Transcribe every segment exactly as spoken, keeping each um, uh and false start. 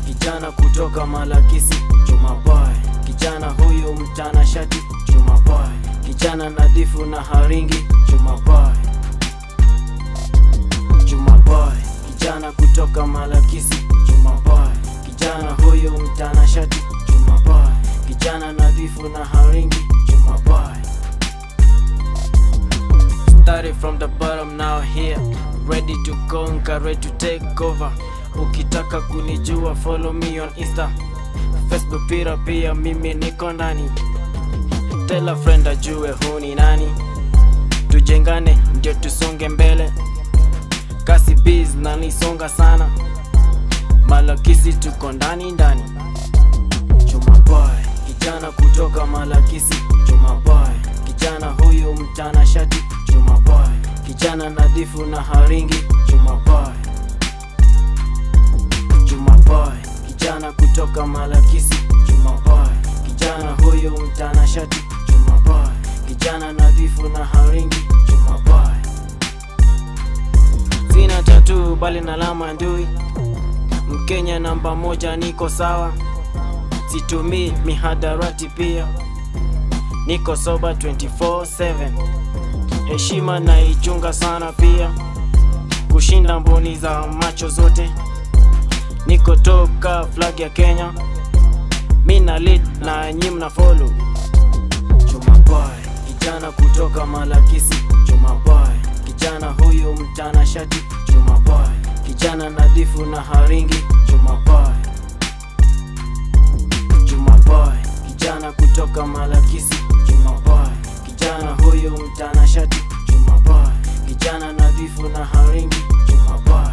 kijana kutoka Malakisi, Juma Boy. Kijana huyu mtanashati, Juma Boy. Kijana nadhifu na haringi, Juma Boy. Juma Boy. Kijana kutoka Malakisi, Juma Boy. Kijana huyu mtanashati, Juma Boy. Kijana nadhifu na haringi, Juma Boy. Started from the bottom, now here, ready to conquer, ready to take over. Ukitaka kunijua follow me on Insta, Facebook pira pia mimi niko ndani. Tell a friend ajue huu ni nani, tujengane ndio tusonge mbele. Kasi biz na nisonga sana, Malakisi tuko ndani ndani. Juma Boy. Kijana kutoka Malakisi, Juma Boy. Kijana huyu mtanashati, Juma Boy. Kijana nadhifu na haringi, Juma Boy. Juma Boy. Kijana kutoka Malakisi, Juma Boy. Kijana huyu mtanashati, Juma Boy. Kijana nadhifu na haringi, Juma Boy. Sina tattoo bali na alama ndui, Mkenya namba moja niko sawa. Situmii mihadarati pia, niko soba twenty-four seven. Heshima na ichunga sana pia, kushinda mboni za macho zote. Niko toka flag ya Kenya, mina lead na nyim na follow. Juma Boy. Kijana kutoka Malakisi, Juma Boy. Kijana huyu mtanashati, Juma Boy. Kijana nadhifu na haringi, Juma Boy. Juma Boy. Kijana kutoka Malakisi, Juma Boy. Kijana huyu mtanashati, Juma Boy. Kijana nadhifu na haringi, Juma Boy.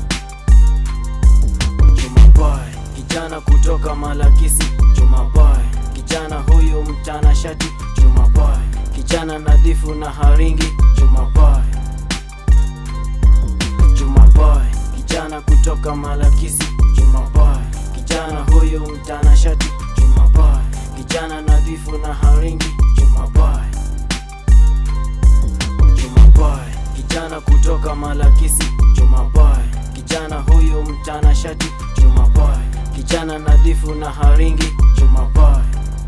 Juma Boy. Kijana kutoka Malakisi, Juma Boy. Kijana huyu mtanashati, Juma Boy. Kijana nadhifu na haringi, Juma Boy. Juma Boy. Kijana kutoka Malakisi, Juma Boy. Kijana huyu mtanashati, Juma Boy. Kijana nadhifu na haringi, Juma Boy. Juma Boy. Kijana kutoka Malakisi, Juma Boy. Kijana huyu mtanashati, Juma Boy. Kijana nadhifu na haringi, Juma Boy.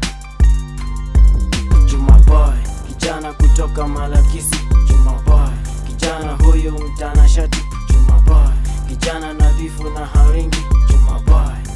Juma Boy. Kijana kutoka Malakisi, Juma Boy. Kijana huyu mtanashati, Juma Boy. Kijana nadhifu na haringi, Juma Boy.